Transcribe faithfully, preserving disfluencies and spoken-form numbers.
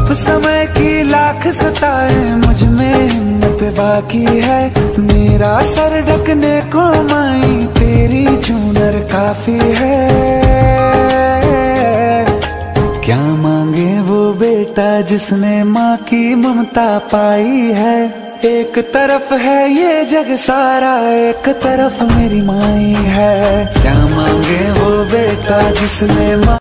अब समय की लाख सताए, मुझ में हिम्मत बाकी है। मेरा सर ढकने को माई तेरी चूनर काफी है। क्या मांगे वो बेटा जिसने माँ की ममता पाई है। एक तरफ है ये जग सारा, एक तरफ मेरी माई है। क्या मांगे वो बेटा जिसने माँ